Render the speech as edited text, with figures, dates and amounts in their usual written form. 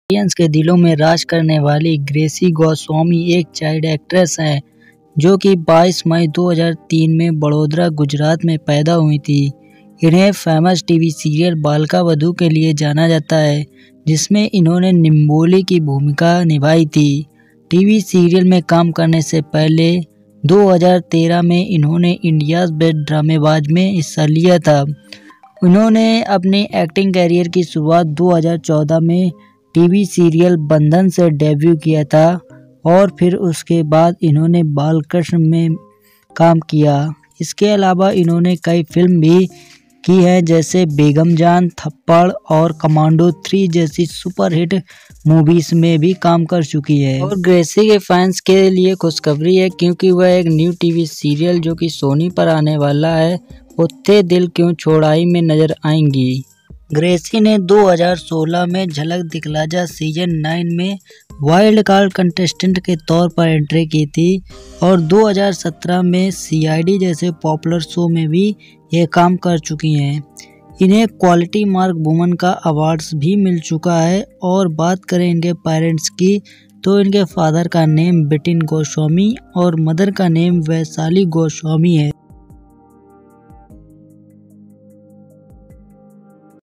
Audience के दिलों में राज करने वाली ग्रेसी गोस्वामी एक चाइल्ड एक्ट्रेस हैं जो कि 22 मई 2003 में बड़ोदरा, गुजरात में पैदा हुई थी। इन्हें famous TV serial Balika Vadhu के लिए जाना जाता है, जिसमें इन्होंने निम्बोली की भूमिका निभाई थी। टीवी सीरियल में काम करने से पहले 2013 में इन्होंने इंडियाज़ बेस्ट ड्रामेबाज में हिस्सा लिया था। उन्होंने अपनी एक्टिंग करियर की शुरुआत 2014 में टीवी सीरियल बंधन से डेब्यू किया था और फिर उसके बाद इन्होंने बालकृष्ण में काम किया। इसके अलावा इन्होंने कई फिल्म भी की हैं, जैसे बेगम जान, थप्पड़ और कमांडो 3 जैसी सुपरहिट मूवीज में भी काम कर चुकी है। और ग्रेसी के फैंस के लिए खुशखबरी है, क्योंकि वह एक न्यू टीवी सीरियल जो कि सोनी पर आने वाला है, उत्ते दिल क्यों छोड़ाई में नजर आएंगी। ग्रेसी ने 2016 में झलक दिखला जा सीजन 9 में वाइल्ड कार्ड कंटेस्टेंट के तौर पर एंट्री की थी और 2017 में CID जैसे पॉपुलर शो में भी ये काम कर चुकी हैं। इन्हें क्वालिटी मार्क वुमन का अवार्ड्स भी मिल चुका है। और बात करें इनके पेरेंट्स की, तो इनके फादर का नेम बिटिन गोस्वामी और मदर का नेम वैशाली गोस्वामी है।